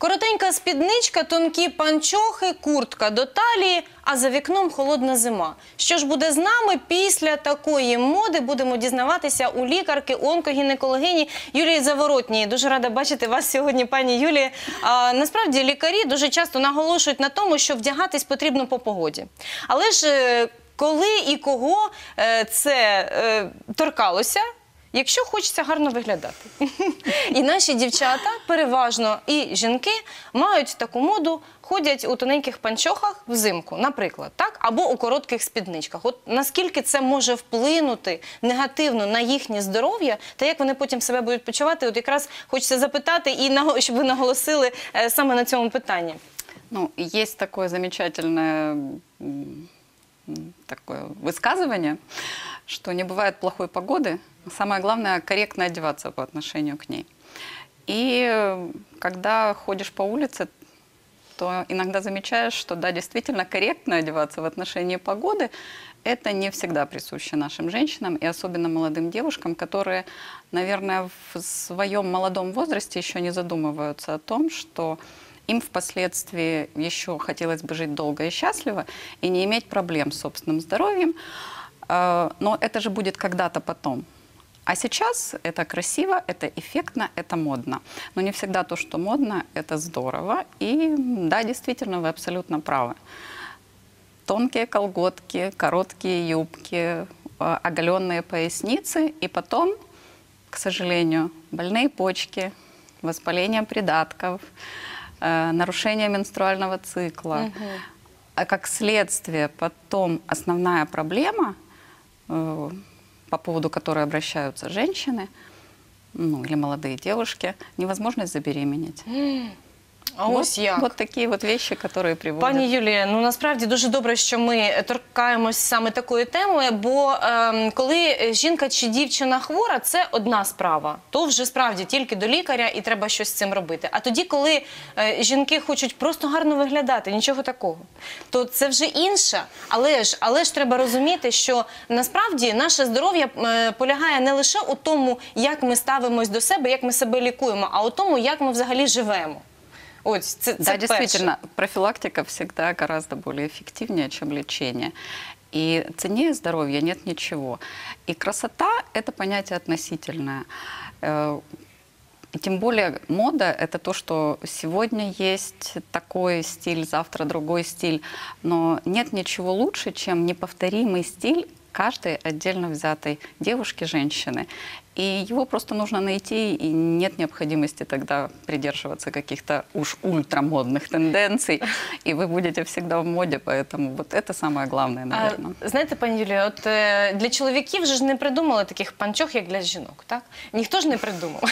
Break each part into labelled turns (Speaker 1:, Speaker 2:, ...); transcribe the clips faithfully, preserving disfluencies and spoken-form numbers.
Speaker 1: Коротенька спідничка, тонкі панчохи, куртка до талії, а за вікном холодна зима. Що ж буде з нами після такої моди, будемо дізнаватися у лікарки, онкогінекологині Юлії Заворотній. Дуже рада бачити вас сьогодні, пані Юлії. А, насправді лікарі дуже часто наголошують на тому, що вдягатись потрібно по погоді. Але ж коли і кого це е, торкалося, якщо хочеться гарно виглядати. І наші дівчата, переважно і жінки, мають таку моду, ходять у тоненьких панчохах взимку, наприклад, так? Або у коротких спідничках. От наскільки це може вплинути негативно на їхнє здоров'я, та як вони потім себе будуть почувати, от якраз хочеться запитати, і щоб ви наголосили саме на цьому питанні.
Speaker 2: Ну, есть такое замечательное такое высказывание, что не бывает плохой погоды, самое главное корректно одеваться по отношению к ней. И когда ходишь по улице, то иногда замечаешь, что да, действительно корректно одеваться в отношении погоды – это не всегда присуще нашим женщинам и особенно молодым девушкам, которые, наверное, в своем молодом возрасте еще не задумываются о том, что им впоследствии еще хотелось бы жить долго и счастливо и не иметь проблем с собственным здоровьем. Но это же будет когда-то потом. А сейчас это красиво, это эффектно, это модно. Но не всегда то, что модно, это здорово. И да, действительно, вы абсолютно правы. Тонкие колготки, короткие юбки, оголенные поясницы. И потом, к сожалению, больные почки, воспаление придатков, нарушение менструального цикла. Угу. А как следствие потом основная проблема, по поводу которой обращаются женщины, ну, или молодые девушки, невозможность забеременеть.
Speaker 1: А
Speaker 2: вот,
Speaker 1: ось як.
Speaker 2: Вот такие вот вещи, которые приводят.
Speaker 1: Пані Юлія, ну насправді дуже добре, що ми торкаємось саме такої теми, бо е, коли жінка чи дівчина хвора, це одна справа. То вже справді тільки до лікаря і треба щось з цим робити. А тоді, коли е, жінки хочуть просто гарно виглядати, нічого такого, то це вже інше. Але ж, але ж треба розуміти, що насправді наше здоров'я е, полягає не лише у тому, як ми ставимось до себе, як ми себе лікуємо, а у тому, як ми взагалі живемо. Ой, це, це
Speaker 2: да, действительно, профилактика всегда гораздо более эффективнее, чем лечение. И ценнее здоровья нет ничего. И красота – это понятие относительное. И тем более мода – это то, что сегодня есть такой стиль, завтра другой стиль. Но нет ничего лучше, чем неповторимый стиль каждой отдельно взятой девушки, женщины. И его просто нужно найти, и нет необходимости тогда придерживаться каких-то уж ультрамодных тенденций, и вы будете всегда в моде, поэтому вот это самое главное, наверное.
Speaker 1: А, знаєте, пані Юлія, от е, для чоловіків же ж не придумали таких панчох, як для жінок, так? Ніхто ж не придумав.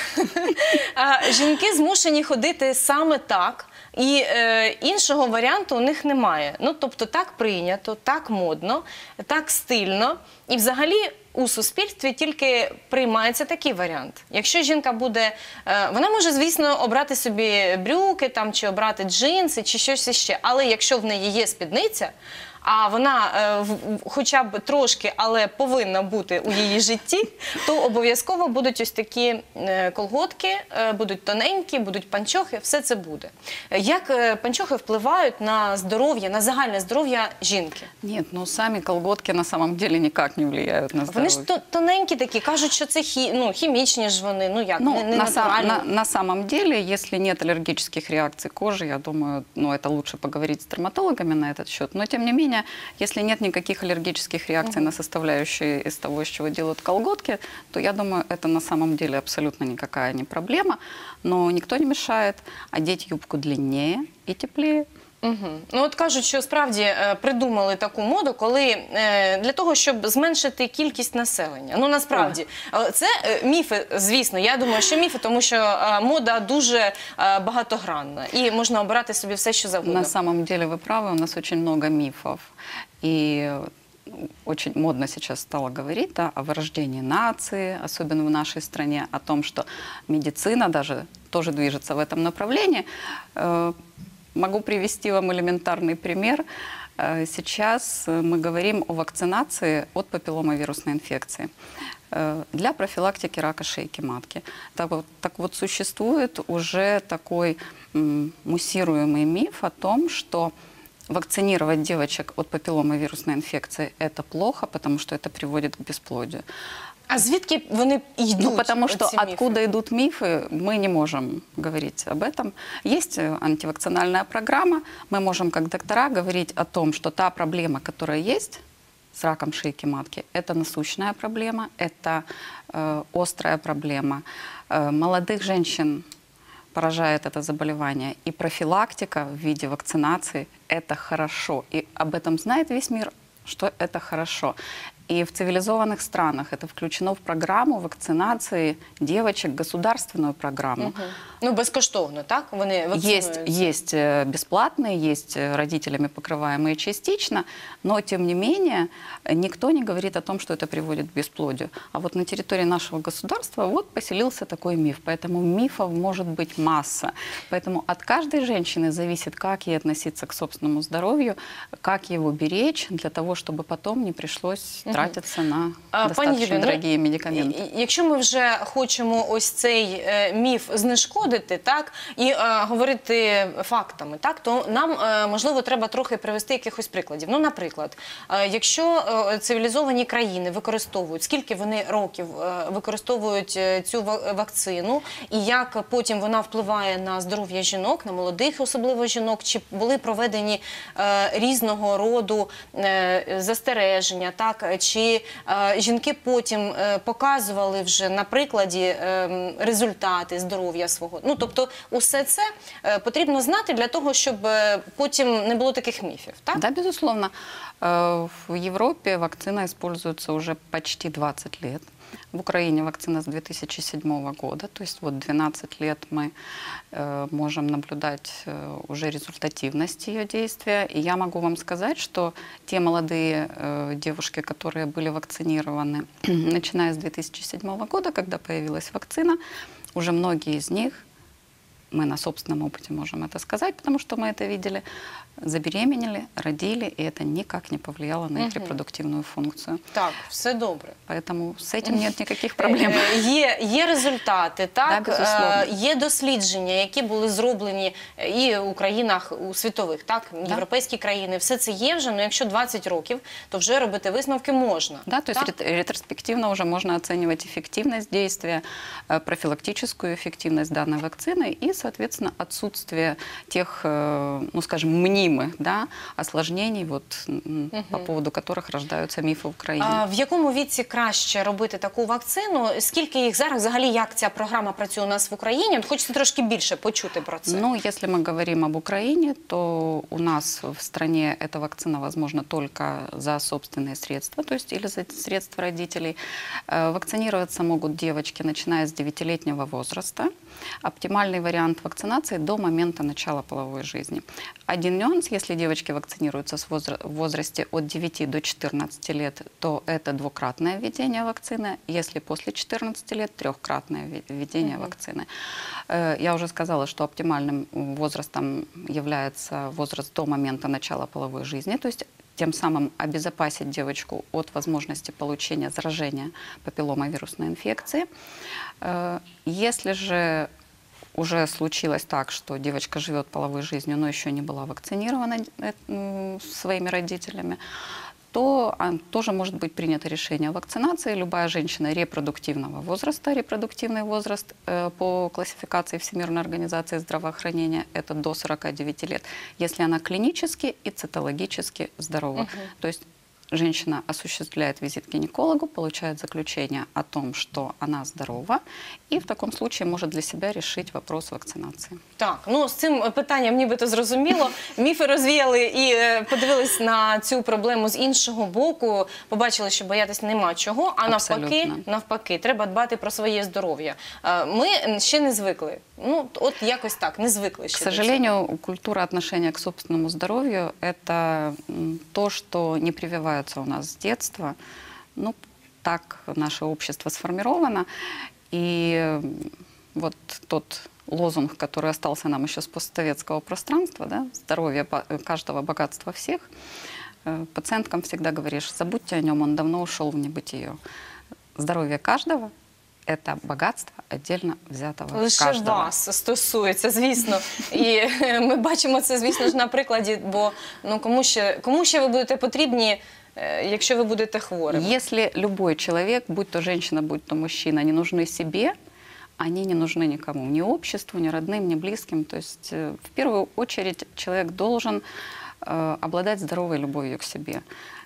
Speaker 1: А жінки змушені ходити саме так, і е, іншого варіанту у них немає. Ну, тобто так прийнято, так модно, так стильно, і взагалі у суспільстві тільки приймається такий варіант. Якщо жінка буде, вона може, звісно, обрати собі брюки там, чи обрати джинси, чи щось іще, але якщо в неї є спідниця, а вона е, хоча б трошки, але повинна бути у її житті, то обов'язково будуть ось такі е, колготки, е, будуть тоненькі, будуть панчохи, все це буде. Як е, панчохи впливають на здоров'я, на загальне здоров'я жінки?
Speaker 2: Нет, ну сами колготки на самом деле никак не влияют на здоровье.
Speaker 1: Вони ж тоненькі такі, кажуть, що це хі, ну, хімічні ж вони, ну як,
Speaker 2: ну,
Speaker 1: не, не
Speaker 2: на,
Speaker 1: натуральні.
Speaker 2: на, на самом деле, если нет аллергических реакций кожи, я думаю, ну это лучше поговорить с дерматологами на этот счет, но тем не менее, если нет никаких аллергических реакций угу. на составляющие из того, из чего делают колготки, то я думаю, это на самом деле абсолютно никакая не проблема. Но никто не мешает одеть юбку длиннее и теплее.
Speaker 1: Угу. Ну от кажуть, що справді е, придумали таку моду, коли е, для того, щоб зменшити кількість населення. Ну насправді, е, це е, міфи, звісно, я думаю, що міфи, тому що е, мода дуже е, багатогранна і можна обирати собі все, що завгодно.
Speaker 2: На самом деле вы правы, у нас очень много мифов. И очень модно сейчас стало говорить, да, о вырождении нации, особенно в нашей стране, о том, что медицина даже тоже движется в этом направлении. Могу привести вам элементарный пример. Сейчас мы говорим о вакцинации от папилломовирусной инфекции. э, для профилактики рака шейки матки. Так вот, так вот существует уже такой м, муссируемый миф о том, что вакцинировать девочек от папилломовирусной инфекции – это плохо, потому что это приводит к бесплодию.
Speaker 1: А звідки вони йдуть?
Speaker 2: Ну, потому что
Speaker 1: оці міфи?
Speaker 2: откуда идут мифы, мы не можем говорить об этом. Есть э, антивакцинальная программа, мы можем как доктора говорить о том, что та проблема, которая есть с раком шейки матки, это насущная проблема, это э, острая проблема. Э, молодых женщин поражает это заболевание. И профилактика в виде вакцинации – это хорошо. И об этом знает весь мир, что это хорошо. И в цивилизованных странах это включено в программу вакцинации девочек, государственную программу.
Speaker 1: Угу. Ну, безкоштовно, так? Вони
Speaker 2: Есть,
Speaker 1: вакцинуються?
Speaker 2: есть э, бесплатные, есть э, родителями покрываемые частично, но тем не менее никто не говорит о том, что это приводит к бесплодию. А вот на территории нашего государства вот поселился такой миф, поэтому мифов может быть масса. Поэтому от каждой женщины зависит, как ей относиться к собственному здоровью, как его беречь, для того, чтобы потом не пришлось тратиться на
Speaker 1: А,
Speaker 2: достаточно
Speaker 1: пані Юлію, ну,
Speaker 2: дорогие медикаменты.
Speaker 1: і- і- Якщо ми вже хочемо ось цей е, міф знешкодити, так, і е, говорити фактами, так, то нам, е, можливо, треба трохи привести якихось прикладів. Ну, наприклад, е, якщо е, цивілізовані країни використовують, скільки вони років е, використовують е, цю ва- вакцину, і як потім вона впливає на здоров'я жінок, на молодих особливо жінок, чи були проведені е, різного роду е, застереження, так, чи е, жінки потім е, показували вже на прикладі е, результати здоров'я свого. Ну, тобто, усе це е, потрібно знати для того, щоб е, потім не було таких міфів, так?
Speaker 2: Да, безусловно. Э, В Европе вакцина используется уже почти двадцать лет. В Украине вакцина с две тысячи седьмого года, то есть вот двенадцать лет мы э, можем наблюдать э, уже результативность ее действия. И я могу вам сказать, что те молодые э, девушки, которые были вакцинированы, начиная с две тысячи седьмого года, когда появилась вакцина, уже многие из них, мы на собственном опыте можем это сказать, потому что мы это видели, забеременели, родили, и это никак не повлияло на их
Speaker 1: Мгм.
Speaker 2: репродуктивную функцию.
Speaker 1: Так, все добре.
Speaker 2: Поэтому с этим нет никаких проблем.
Speaker 1: Е, Є, є результати, так?
Speaker 2: Да, безусловно.
Speaker 1: Е, Є дослідження, які були зроблені і у країнах, у світових, так? Європейські країни. Все це є вже, ну якщо двадцять років, то вже робити висновки можна.
Speaker 2: Да, то есть
Speaker 1: так?
Speaker 2: рет- ретроспективно уже можно оценивать эффективность действия, э, профилактическую эффективность данной вакцины и, соответственно, отсутствие тех, э, ну, скажем, мнимых, да, осложнений, вот, м, по поводу которых рождаются мифы в Украине.
Speaker 1: А в якому віці краще робити таку вакцину? Скільки їх зараз? Взагалі, як ця програма працює у нас в Україні? От хочеться трошки більше почути про це.
Speaker 2: Ну, если мы говорим об Украине, то у нас в стране эта вакцина возможна только за собственные средства, то есть или за средства родителей. Э, Вакцинироваться могут девочки, начиная с девятилетнего возраста. Оптимальный вариант вакцинации до момента начала половой жизни. Один нюанс, если девочки вакцинируются с возра- в возрасте от девяти до четырнадцати лет, то это двукратное введение вакцины. Если после четырнадцати лет, трехкратное вве- введение вакцины. Э, Я уже сказала, что оптимальным возрастом является возраст до момента начала половой жизни, то есть тем самым обезопасить девочку от возможности получения заражения папилломовирусной инфекции. Э, Если же уже случилось так, что девочка живет половой жизнью, но еще не была вакцинирована э, м, своими родителями, то а, тоже может быть принято решение о вакцинации. Любая женщина репродуктивного возраста, репродуктивный возраст э, по классификации Всемирной организации здравоохранения – это до сорока девяти лет, если она клинически и цитологически здорова. То есть женщина осуществляет визит к гинекологу, получает заключение о том, что она здорова, и в таком случае может для себя решить вопрос вакцинации.
Speaker 1: Так, ну з цим питанням нібито зрозуміло. Міфи розвіяли і е, подивились на цю проблему з іншого боку. Побачили, що боятись нема чого, а навпаки,
Speaker 2: Абсолютно.
Speaker 1: навпаки, треба дбати про своє здоров'я. Е, Ми ще не звикли. Ну, от якось так, не звикли ще
Speaker 2: К
Speaker 1: до цього.
Speaker 2: сожалению, культура отношения к собственному здоровью – это м, то, что не прививается у нас с детства. Ну, так наше общество сформировано. И м, вот тот лозунг, который остался нам еще с постсоветского пространства, да, здоровье ба- каждого, богатство всех, э, пациенткам всегда говоришь, забудьте о нем, он давно ушел в небытие. здоровье каждого – это богатство отдельно взятого
Speaker 1: Лише
Speaker 2: каждого.
Speaker 1: вас стосується, звісно. І е, ми бачимо це, звісно ж, на прикладі, бо ну, кому, ще, кому ще ви будете потрібні, е, якщо ви будете хворим?
Speaker 2: Если любой человек, будь то женщина, будь то мужчина, не нужны себе, они не нужны никому, ни обществу, ни родным, ни близким. То есть э, в первую очередь человек должен э, обладать здоровой любовью к себе,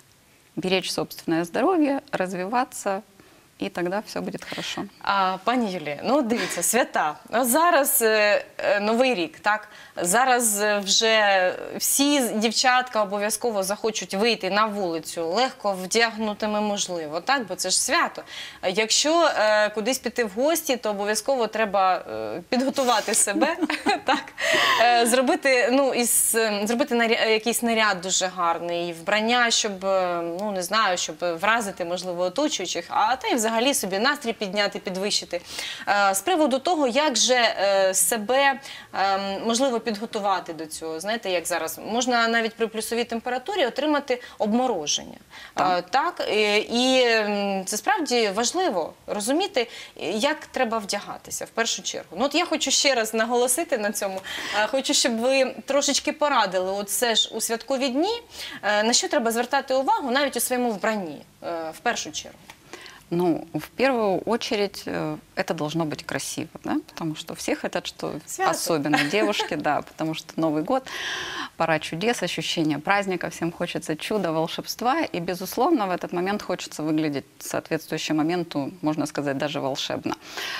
Speaker 2: беречь собственное здоровье, развиваться, и тогда все будет хорошо.
Speaker 1: А, пані Юлія, ну от дивіться, свята. От зараз е, е, Новий рік, так? Зараз е, вже всі дівчатка обов'язково захочуть вийти на вулицю, легко вдягнутими можливо, так? Бо це ж свято. Якщо е, кудись піти в гості, то обов'язково треба е, підготувати себе, так? Е, зробити, ну, із, е, зробити наря- якийсь наряд дуже гарний, вбрання, щоб, е, ну, не знаю, щоб вразити, можливо, оточуючих, а та й взагалі собі настрій підняти, підвищити. Е, З приводу того, як же е, себе, е, можливо, підготувати до цього. Знаєте, як зараз? Можна навіть при плюсовій температурі отримати обмороження.
Speaker 2: Так.
Speaker 1: Е, Так? І, і м, це справді важливо розуміти, як треба вдягатися в першу чергу. Ну, от я хочу ще раз наголосити на цьому. Е, Хочу, щоб ви трошечки порадили, от це ж у святкові дні, е, на що треба звертати увагу навіть у своєму вбранні, е, в першу чергу.
Speaker 2: Ну, в первую очередь, э, это должно быть красиво, да, потому что все хотят, что
Speaker 1: Свято.
Speaker 2: особенно девушки, да, потому что Новый год, пора чудес, ощущения праздника, всем хочется чуда, волшебства, и, безусловно, в этот момент хочется выглядеть соответствующим моменту, можно сказать, даже волшебно.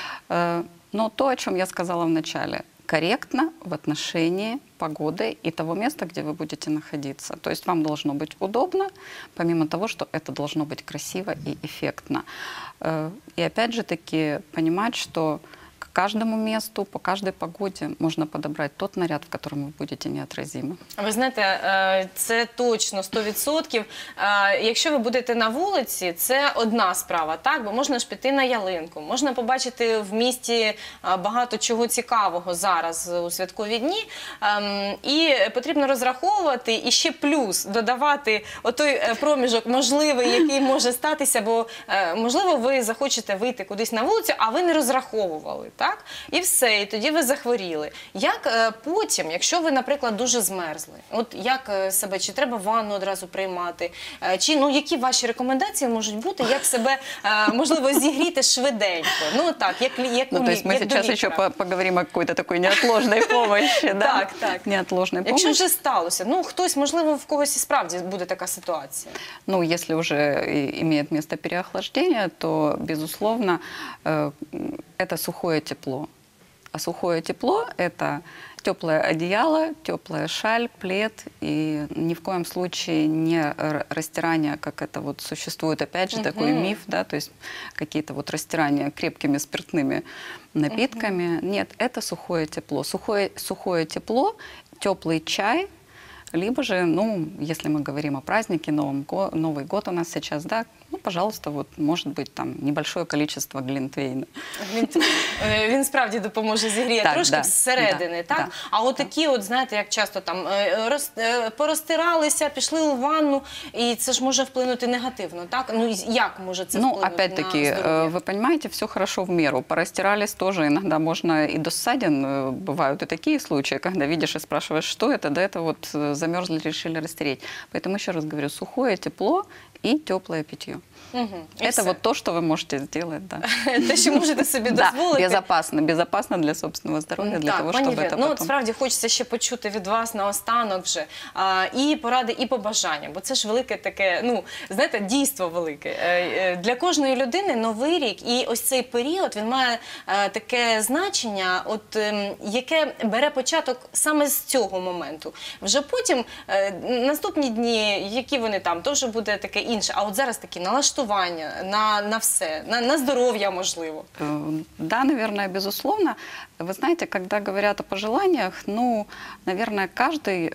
Speaker 2: Э, Но то, о чем я сказала в начале, корректно в отношении погоды и того места, где вы будете находиться. То есть вам должно быть удобно, помимо того, что это должно быть красиво и эффектно. Э, И опять же таки понимать, что к каждому месту, по каждой погоде можно подобрать тот наряд, в котором вы будете неотразимы.
Speaker 1: Ви знаєте, е, це точно сто відсотків. Е, Якщо ви будете на вулиці, це одна справа, так? Бо можна ж піти на ялинку, можна побачити в місті е, багато чого цікавого зараз у святкові дні. Ем, І потрібно розраховувати і ще плюс додавати отой е, проміжок можливий, який може статися, бо е, можливо ви захочете вийти кудись на вулицю, а ви не розраховували. Так? І все, і тоді ви захворіли. Як е, потім, якщо ви, наприклад, дуже змерзли, от як е, себе, чи треба ванну одразу приймати, е, чи, ну, які ваші рекомендації можуть бути, як себе, е, можливо, зігріти швиденько? Ну, так, як, лі- як
Speaker 2: Ну,
Speaker 1: у
Speaker 2: то
Speaker 1: лі-
Speaker 2: есть мы
Speaker 1: як до
Speaker 2: сейчас еще
Speaker 1: лікаря.
Speaker 2: по- поговорим о какой-то такой неотложной помощи, да?
Speaker 1: Так, так.
Speaker 2: Неотложной
Speaker 1: Якщо
Speaker 2: помощи.
Speaker 1: вже сталося, ну, хтось, можливо, в когось і справді буде така ситуація.
Speaker 2: Ну, если уже и имеет место переохлаждение, то, безусловно, э, это сухое тепло. А сухое тепло – это теплое одеяло, теплая шаль, плед, и ни в коем случае не р- растирание, как это вот существует, опять же, такой
Speaker 1: Мгм.
Speaker 2: миф, да, то есть какие-то вот растирания крепкими спиртными напитками. Нет, это сухое тепло. Сухое, сухое тепло, теплый чай, либо же, ну, если мы говорим о празднике, Новом го- Новый год у нас сейчас, да, ну, пожалуйста, вот, может быть, там, небольшое количество глинтвейна.
Speaker 1: Він, е, він справді допоможе зігріти
Speaker 2: Так,
Speaker 1: трошки
Speaker 2: да,
Speaker 1: зсередини,
Speaker 2: да,
Speaker 1: так?
Speaker 2: да,
Speaker 1: А от такі, от, знаєте, як часто там е, роз, е, порозтиралися, пішли у ванну, і це ж може вплинути негативно, так? Ну, і як може це
Speaker 2: Ну,
Speaker 1: вплинути
Speaker 2: опять-таки,
Speaker 1: на
Speaker 2: э,
Speaker 1: здоров'я?
Speaker 2: вы понимаете, все хорошо в меру. Порастирались тоже. Иногда можно и до ссадин. э, Бывают и такие случаи, когда видишь и спрашиваешь, что это, да это вот э, замерзли, решили растереть. Поэтому еще раз говорю, сухое тепло и теплое питье.
Speaker 1: Мгм. І
Speaker 2: Это
Speaker 1: все.
Speaker 2: вот то, что вы можете сделать, да.
Speaker 1: Те, що можете собі
Speaker 2: Да,
Speaker 1: дозволити.
Speaker 2: безопасно, безопасно для собственного здоровья, для
Speaker 1: так,
Speaker 2: того,
Speaker 1: пані
Speaker 2: чтобы
Speaker 1: Юлія,
Speaker 2: это
Speaker 1: ну от
Speaker 2: потом...
Speaker 1: справді хочеться ще почути від вас наостанок вже а, і поради, і побажання, бо це ж велике таке, ну, знаєте, дійство велике. Е, е, Для кожної людини Новий рік і ось цей період, він має е, таке значення, от, ем, яке бере початок саме з цього моменту. Вже потім е, наступні дні, які вони там, то вже буде таке інше, а от зараз такі налаштування на, на все, на, на здоров'я, можливо.
Speaker 2: Э, Да, наверное, безусловно. Вы знаете, когда говорят о пожеланиях, ну, наверное, каждый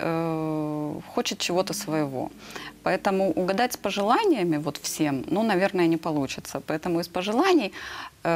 Speaker 2: э, хочет чего-то своего. Поэтому угадать с пожеланиями вот всем, ну, наверное, не получится. Поэтому из пожеланий э,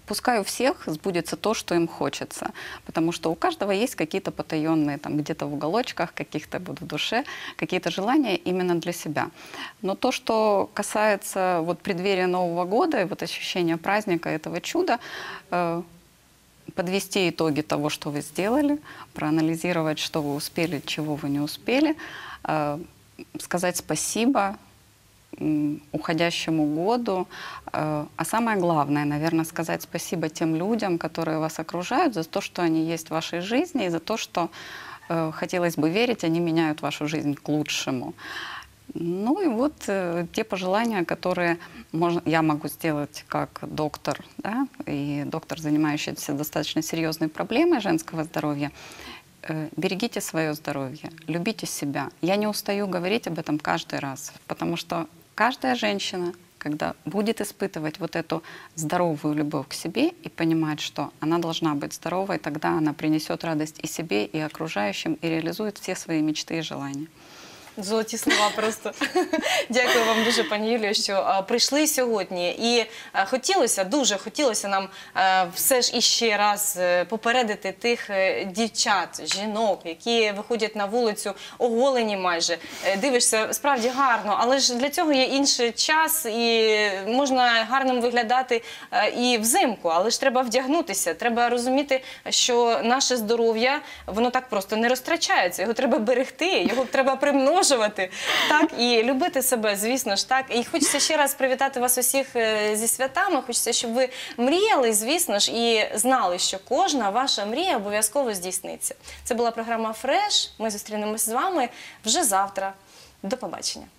Speaker 2: пускай у всех сбудется то, что им хочется, потому что у каждого есть какие-то потаенные, там где-то в уголочках, каких-то в душе, какие-то желания именно для себя. Но то, что касается вот преддверия Нового года и вот ощущения праздника, этого чуда, э, подвести итоги того, что вы сделали, проанализировать, что вы успели, чего вы не успели, э, сказать спасибо уходящему году, а самое главное, наверное, сказать спасибо тем людям, которые вас окружают, за то, что они есть в вашей жизни, и за то, что, хотелось бы верить, они меняют вашу жизнь к лучшему. Ну и вот те пожелания, которые можно, я могу сделать как доктор, да, и доктор, занимающийся достаточно серьезной проблемой женского здоровья. Берегите свое здоровье, любите себя. Я не устаю говорить об этом каждый раз, потому что каждая женщина, когда будет испытывать вот эту здоровую любовь к себе и понимать, что она должна быть здоровой, тогда она принесет радость и себе, и окружающим, и реализует все свои мечты и желания.
Speaker 1: Золоті слова просто. Дякую вам дуже, пані Юлію, що а, прийшли сьогодні. І а, хотілося, дуже хотілося нам а, все ж іще раз а, попередити тих а, дівчат, жінок, які виходять на вулицю оголені майже. А, дивишся, справді гарно, але ж для цього є інший час, і можна гарним виглядати а, і взимку, але ж треба вдягнутися, треба розуміти, що наше здоров'я, воно так просто не розтрачається, його треба берегти, його треба примножити. Так, і любити себе, звісно ж, так. І хочеться ще раз привітати вас усіх зі святами, хочеться, щоб ви мріяли, звісно ж, і знали, що кожна ваша мрія обов'язково здійсниться. Це була програма «Фреш», ми зустрінемось з вами вже завтра. До побачення.